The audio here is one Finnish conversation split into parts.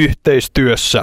yhteistyössä.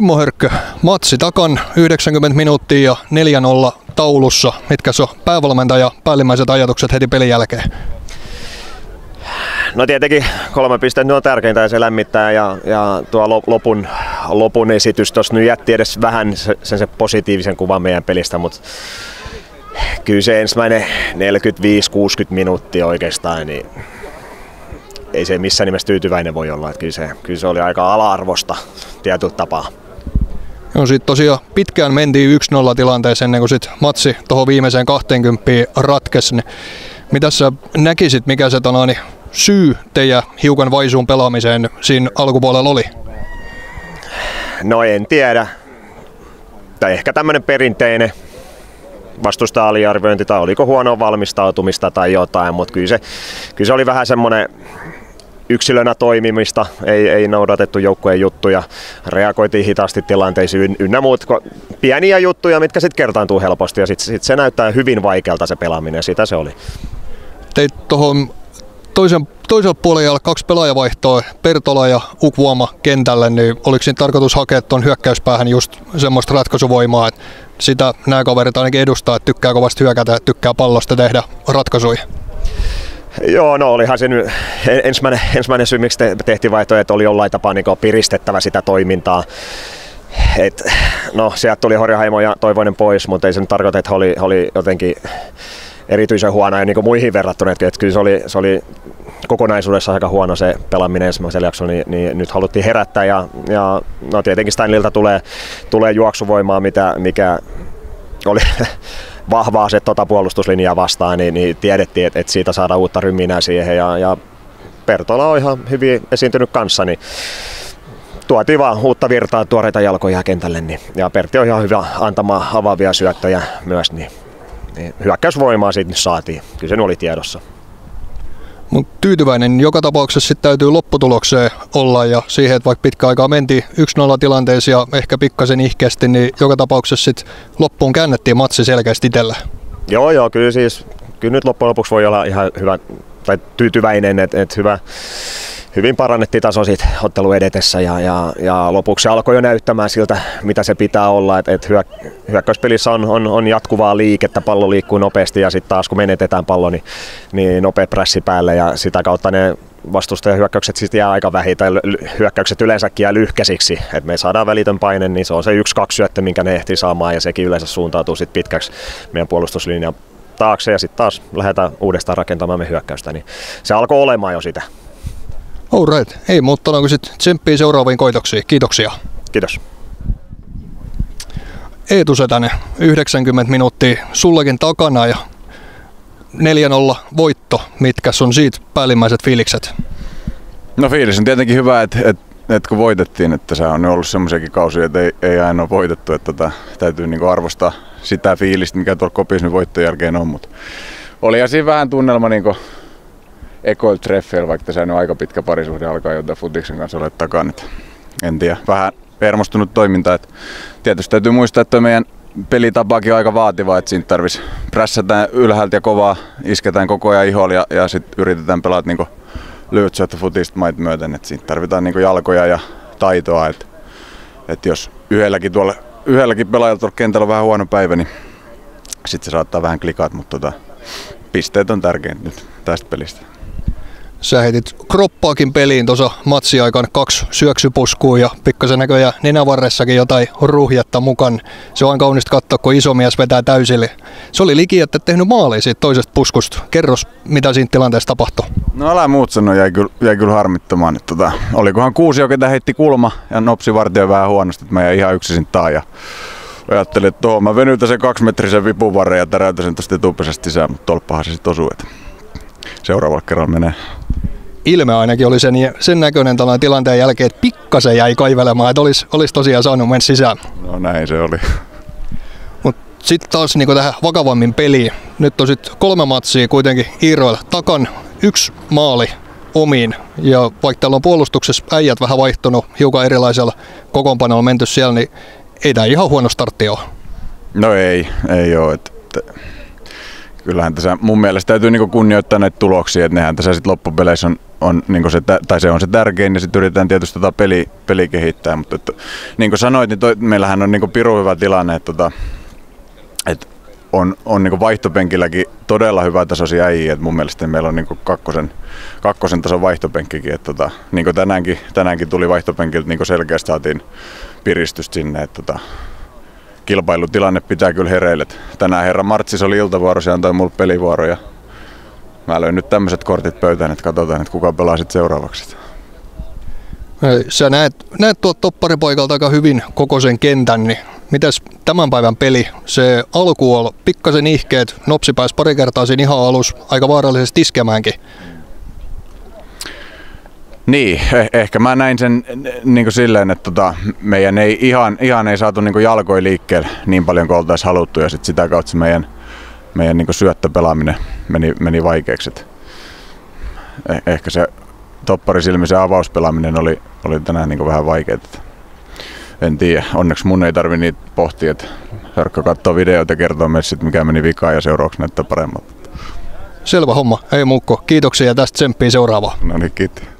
Timo Hörkkö, matsi takan 90 minuuttia ja 4-0 taulussa. Mitkä on päävalmentaja päällimmäiset ajatukset heti pelin jälkeen? No tietenkin 3 pistettä on tärkeintä ja se lämmittää ja tuo lopun esitys tuossa nyt jätti edes vähän sen positiivisen kuvan meidän pelistä, mutta kyllä se ensimmäinen 45-60 minuuttia oikeastaan, niin ei se missään nimessä tyytyväinen voi olla. Että kyllä se oli aika ala-arvosta tietyllä tapaa. Joo, sitten tosiaan pitkään mentiin 1-0 tilanteeseen ennen kuin sit matsi tuohon viimeiseen 20 ratkesi. Mitä sä näkisit, mikä se syy teidän hiukan vaisuun pelaamiseen siinä alkupuolella oli? No en tiedä. Tai ehkä tämmöinen perinteinen vastusta aliarviointi tai oliko huonoa valmistautumista tai jotain, mutta kyllä se oli vähän semmoinen yksilönä toimimista, ei noudatettu joukkueen juttuja, reagoitiin hitaasti tilanteisiin ynnä muut pieniä juttuja, mitkä sitten kertaantuu helposti ja sit se näyttää hyvin vaikealta se pelaaminen, sitä se oli. Teit tuohon toisella puolella 2 pelaajavaihtoa, Pertola ja Ukvuoma kentälle, niin oliko siinä tarkoitus hakea tuon hyökkäyspäähän just semmoista ratkaisuvoimaa, että sitä nämä kaverit ainakin edustaa, että tykkää kovasti hyökätä ja tykkää pallosta tehdä ratkaisuja? Joo, no olihan se nyt ensimmäinen syy, miksi tehtiin vaihtoehto, että oli jollain tapaa niin piristettävä sitä toimintaa. No sieltä tuli Horjaheimo ja Toivonen pois, mutta ei se nyt tarkoita, että he oli jotenkin erityisen huonoja niin muihin verrattuna. Että kyllä se oli kokonaisuudessa aika huono se pelaaminen ensimmäisellä jaksolla, niin nyt haluttiin herättää ja no tietenkin Stanlilta tulee juoksuvoimaa, mikä oli vahvaa se puolustuslinjaa vastaan, niin tiedettiin, että siitä saadaan uutta ryminää siihen ja Pertola on ihan hyvin esiintynyt kanssa, niin tuotiin vaan uutta virtaa, tuoreita jalkoja kentälle ja Pertti on ihan hyvä antamaan avaavia syöttöjä myös, niin hyökkäysvoimaa siitä nyt saatiin, kyllä se oli tiedossa. Mutta tyytyväinen joka tapauksessa sitten täytyy lopputulokseen olla ja siihen, että vaikka pitkä aikaa mentiin 1-0 tilanteessa ja ehkä pikkasen ihkeästi, niin joka tapauksessa sitten loppuun käännettiin matsi selkeästi itsellä. Joo, kyllä nyt loppujen lopuksi voi olla ihan hyvä tai tyytyväinen, että hyvin parannettiin taso siitä ottelun edetessä ja lopuksi se alkoi jo näyttämään siltä, mitä se pitää olla, että hyökkäyspelissä on jatkuvaa liikettä, pallo liikkuu nopeasti ja sitten taas kun menetetään pallo, niin nopea prässi päälle ja sitä kautta ne vastustajan hyökkäykset sitten jää aika vähin tai hyökkäykset yleensäkin jää lyhkäisiksi, että me saadaan välitön paine, niin se on se 1-2 syöttö, minkä ne ehtii saamaan ja sekin yleensä suuntautuu sitten pitkäksi meidän puolustuslinjan taakse ja sitten taas lähdetään uudestaan rakentamaan me hyökkäystä, niin se alkoi olemaan jo sitä. Alright. Ei muuta kuin sitten tsemppii seuraaviin koitoksiin. Kiitoksia. Kiitos. Eetu Setänen, 90 minuuttia sullekin takana ja 4-0 voitto. Mitkäs on siitä päällimmäiset fiilikset? No fiilis on tietenkin hyvä, että kun voitettiin, että se on ollut semmoisiakin kausia, että ei aina ole voitettu. Että täytyy niinku arvostaa sitä fiilistä, mikä tuolla kopissa nyt voittojen jälkeen on. Mutta oli siinä vähän tunnelma niinku ekoil treffeillä, vaikka se on aika pitkä parisuhde alkaa jotain futiksen kanssa olla takana. En tiedä, vähän hermostunut toiminta. Tietysti täytyy muistaa, että meidän pelitapaakin on aika vaativa, että siinä tarvitsisi prässätään ylhäältä ja kovaa, isketään koko ajan iholla ja sitten yritetään pelata niinku lyhyt syöttö futista maita myöten. Et siinä tarvitaan niinku jalkoja ja taitoa. Et jos yhdelläkin pelaajalla tuolla kentällä on vähän huono päivä, niin sitten se saattaa vähän klikaa, mutta pisteet on tärkeintä nyt tästä pelistä. Sä heitit kroppaakin peliin tuossa matsiaikaan 2 syöksypuskua ja pikkasen näköjään nenävarressakin jotain ruhjetta mukaan. Se on kaunista katsoa, kun iso mies vetää täysille. Se oli liki, että et tehnyt maalia siitä toisesta puskusta. Kerros, mitä siinä tilanteessa tapahtui? No älä muut sanoa, jäi kyllä harmittamaan. Olikohan Kuusio, ketä heitti kulma ja nopsi vartio vähän huonosti, että mä jäin ihan yksin taa. Ja ajattelin, että mä venytän sen 2-metrisen vipuvarren ja täräytän sen tosta etupesästä sisään, mutta tolppahan se sitten osuu. Seuraavalla kerralla menee. Ilme ainakin oli sen näköinen tällainen tilanteen jälkeen, että pikkasen jäi kaivelemaan, että olisi tosiaan saanut mennä sisään. No näin se oli. Mutta sitten taas niin tähän vakavammin peliin. Nyt on sitten 3 matsia kuitenkin Iiroilla takan, 1 maali omiin. Ja vaikka täällä on puolustuksessa äijät vähän vaihtunut, hiukan erilaisella kokoonpanolla menty siellä, niin ei tämä ihan huono startti ole. No ei ole. kyllähän tässä mun mielestä täytyy niinku kunnioittaa näitä tuloksia, että nehän tässä sit loppupeleissä on niinku se on se tärkein ja sitten yritetään tietysti peli kehittää, mutta niin kuin sanoit, niin meillähän on niinku pirun hyvä tilanne, että on niinku vaihtopenkilläkin todella hyvä tasoisia äijä, että mun mielestä meillä on niinku kakkosen tason vaihtopenkkikin, että niin kuin tänäänkin tuli vaihtopenkiltä niinku selkeästi saatiin piristystä sinne, että kilpailutilanne pitää kyllä hereille. Tänään herra Martsis oli iltavuorossa ja antoi mulle pelivuoro ja mä löin nyt tämmöiset kortit pöytään, että katsotaan, että kuka pelaa sitten seuraavaksi. Sä näet tuolta topparipoikalta aika hyvin koko sen kentän, niin mitäs tämän päivän peli? Se alku oli pikkasen ihkeet, Nopsi pääsi pari kertaa siinä ihan alus aika vaarallisesti iskemäänkin. Niin, ehkä mä näin sen niin silleen, että meidän ei ihan ei saatu niin jalkoja liikkeelle niin paljon kuin oltaisiin haluttu ja sit sitä kautta meidän niin syöttöpelaaminen meni vaikeaksi. Ehkä se topparisilmisen avauspelaaminen oli tänään niin vähän vaikeaa. En tiedä, onneksi mun ei tarvi niitä pohtia, että Sarkka katsoo videoita ja kertoo meille mikä meni vikaan ja seuraavaksi näyttää paremmalta. Selvä homma, ei muukko. Kiitoksia ja tästä tsemppiä seuraavaan. No niin, kiitos.